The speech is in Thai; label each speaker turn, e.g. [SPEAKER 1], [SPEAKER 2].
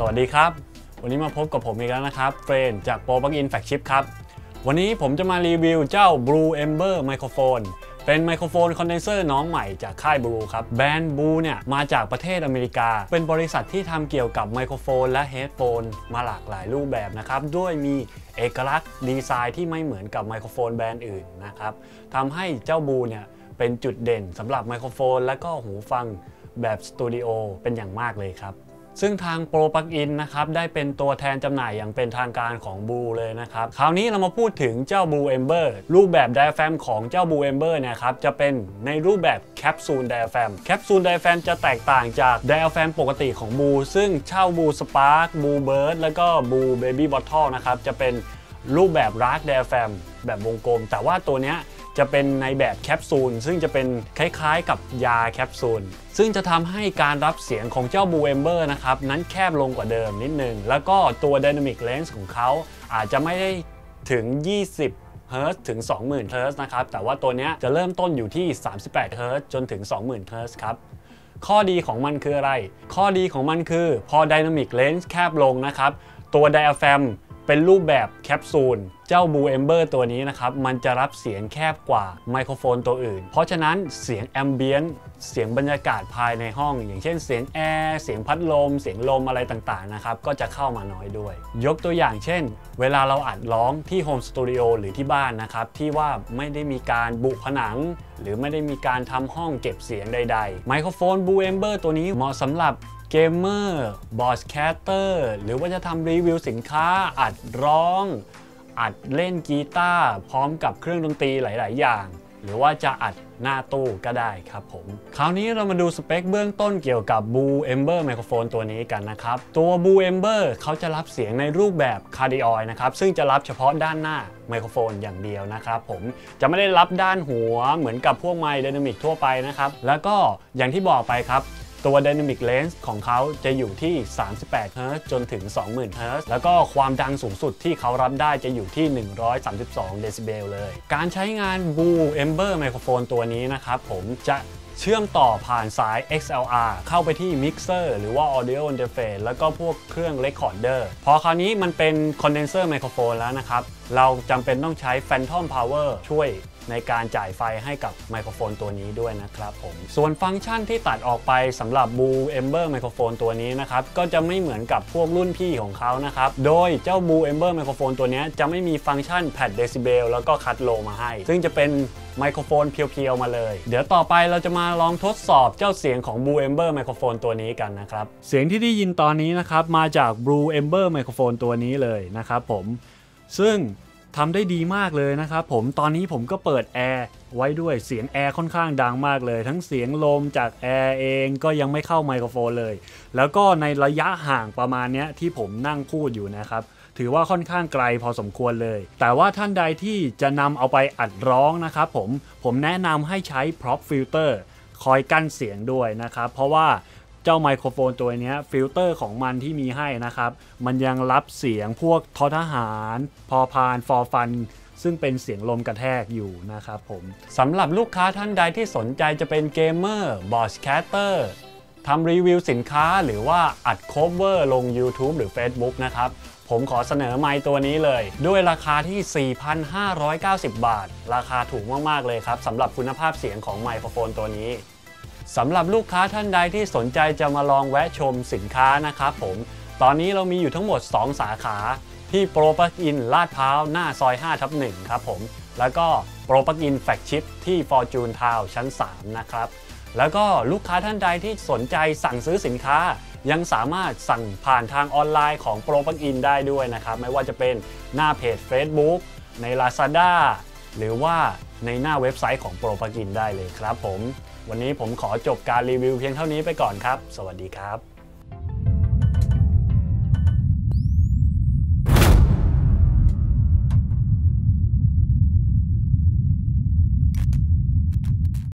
[SPEAKER 1] วัสดีครับวันนี้มาพบกับผมอีกแล้วนะครับเฟรนจากโปรปลั๊กอินแฟลกชิพครับวันนี้ผมจะมารีวิวเจ้า Blue Ember ไมโครโฟนเป็นไมโครโฟนคอนเดนเซอร์น้องใหม่จากค่าย Blue ครับแบรนด์ Blue เนี่ยมาจากประเทศอเมริกาเป็นบริษัทที่ทำเกี่ยวกับไมโครโฟนและเฮดโฟนมาหลากหลายรูปแบบนะครับด้วยมีเอกลักษณ์ดีไซน์ที่ไม่เหมือนกับไมโครโฟนแบรนด์อื่นนะครับทำให้เจ้า Blue เนี่ยเป็นจุดเด่นสำหรับไมโครโฟนและก็หูฟังแบบสตูดิโอเป็นอย่างมากเลยครับซึ่งทางโปรปลั๊กอินนะครับได้เป็นตัวแทนจำหน่ายอย่างเป็นทางการของ Blue เลยนะครับคราวนี้เรามาพูดถึงเจ้า Blue Ember รูปแบบ Diaphragm ของเจ้า Blue Ember เนี่ยครับจะเป็นในรูปแบบแคปซูล Diaphragm แคปซูล Diaphragm จะแตกต่างจาก Diaphragm ปกติของ Blue ซึ่งเช่า Blue Spark Blue Bird แล้วก็ Blue Baby Bottle นะครับจะเป็นรูปแบบ Large Diaphragm แบบวงกลมแต่ว่าตัวเนี้ยจะเป็นในแบบแคปซูลซึ่งจะเป็นคล้ายๆกับยาแคปซูลซึ่งจะทำให้การรับเสียงของเจ้า Blue Ember นะครับนั้นแคบลงกว่าเดิมนิดนึงแล้วก็ตัว Dynamic Range ของเขาอาจจะไม่ได้ถึง20 Hz ถึง 20,000 Hz นะครับแต่ว่าตัวนี้จะเริ่มต้นอยู่ที่38 Hz จนถึง 20,000 Hz ครับข้อดีของมันคืออะไรข้อดีของมันคือพอ Dynamic Range แคบลงนะครับตัว Diaphragmเป็นรูปแบบแคปซูลเจ้า Blue Ember ตัวนี้นะครับมันจะรับเสียงแคบกว่าไมโครโฟนตัวอื่นเพราะฉะนั้นเสียงแอมเบียนต์เสียงบรรยากาศภายในห้องอย่างเช่นเสียงแอร์เสียงพัดลมเสียงลมอะไรต่างๆนะครับก็จะเข้ามาน้อยด้วยยกตัวอย่างเช่นเวลาเราอัดร้องที่โฮมสตูดิโอหรือที่บ้านนะครับที่ว่าไม่ได้มีการบุผนังหรือไม่ได้มีการทำห้องเก็บเสียงใดๆไมโครโฟน Blue Ember ตัวนี้เหมาะสำหรับเกมเมอร์บอสแคสเตอร์หรือว่าจะทำรีวิวสินค้าอัดร้องอัดเล่นกีตาร์พร้อมกับเครื่องดนตรีหลายๆอย่างหรือว่าจะอัดหน้าตู้ก็ได้ครับผมคราวนี้เรามาดูสเปคเบื้องต้นเกี่ยวกับ Blue Ember ไมโครโฟนตัวนี้กันนะครับตัว Blue Ember เขาจะรับเสียงในรูปแบบ Cardioid นะครับซึ่งจะรับเฉพาะด้านหน้าไมโครโฟนอย่างเดียวนะครับผมจะไม่ได้รับด้านหัวเหมือนกับพวกไมค์ Dynamic ทั่วไปนะครับแล้วก็อย่างที่บอกไปครับตัว Dynamic Range ของเขาจะอยู่ที่38 Hz จนถึง 20,000 Hz แล้วก็ความดังสูงสุดที่เขารับได้จะอยู่ที่132 เดซิเบลเลยการใช้งาน Blue Ember ไมโครโฟนตัวนี้นะครับผมจะเชื่อมต่อผ่านสาย XLR เข้าไปที่ Mixer หรือว่า Audio Interface แล้วก็พวกเครื่อง Recorder พอคราวนี้มันเป็น Condenser ไมโครโฟนแล้วนะครับเราจำเป็นต้องใช้ Phantom Power ช่วยในการจ่ายไฟให้กับไมโครโฟนตัวนี้ด้วยนะครับผมส่วนฟังก์ชันที่ตัดออกไปสำหรับ Blue Ember ไมโครโฟนตัวนี้นะครับก็จะไม่เหมือนกับพวกรุ่นพี่ของเขานะครับโดยเจ้า Blue Ember ไมโครโฟนตัวนี้จะไม่มีฟังก์ชัน Pad Decibel แล้วก็ Cut Low มาให้ซึ่งจะเป็นไมโครโฟนเพียวๆมาเลยเดี๋ยวต่อไปเราจะมาลองทดสอบเจ้าเสียงของ Blue Ember ไมโครโฟนตัวนี้กันนะครับเสียงที่ได้ยินตอนนี้นะครับมาจาก Blue Ember ไมโครโฟนตัวนี้เลยนะครับผมซึ่งทำได้ดีมากเลยนะครับผมตอนนี้ผมก็เปิดแอร์ไว้ด้วยเสียงแอร์ค่อนข้างดังมากเลยทั้งเสียงลมจากแอร์เองก็ยังไม่เข้าไมโครโฟนเลยแล้วก็ในระยะห่างประมาณนี้ที่ผมนั่งพูดอยู่นะครับถือว่าค่อนข้างไกลพอสมควรเลยแต่ว่าท่านใดที่จะนำเอาไปอัดร้องนะครับผมแนะนำให้ใช้ Prop Filter คอยกั้นเสียงด้วยนะครับเพราะว่าเจ้าไมโครโฟนตัวนี้ฟิลเตอร์ของมันที่มีให้นะครับมันยังรับเสียงพวกททหารพอพานฟอฟันซึ่งเป็นเสียงลมกระแทกอยู่นะครับผมสำหรับลูกค้าท่านใดที่สนใจจะเป็นเกมเมอร์บอสแคสเตอร์ทำรีวิวสินค้าหรือว่าอัดโคเวอร์ลง YouTube หรือ Facebook นะครับผมขอเสนอไมค์ตัวนี้เลยด้วยราคาที่ 4,590 บาทราคาถูกมากๆเลยครับสำหรับคุณภาพเสียงของไมโครโฟนตัวนี้สำหรับลูกค้าท่านใดที่สนใจจะมาลองแวะชมสินค้านะครับผมตอนนี้เรามีอยู่ทั้งหมด2สาขาที่โปรปลั๊กอินลาดพร้าวหน้าซอย 5/1 ครับผมแล้วก็โปรปลั๊กอินแฟลกชิพที่ Fortune Town ชั้น 3 นะครับแล้วก็ลูกค้าท่านใดที่สนใจสั่งซื้อสินค้ายังสามารถสั่งผ่านทางออนไลน์ของโปรปลั๊กอินได้ด้วยนะครับไม่ว่าจะเป็นหน้าเพจ Facebook ใน Lazada หรือว่าในหน้าเว็บไซต์ของโปรปลั๊กอินได้เลยครับผมวันนี้ผมขอจบการรีวิวเพียงเท่านี้ไปก่อนครับสวัสดีครับ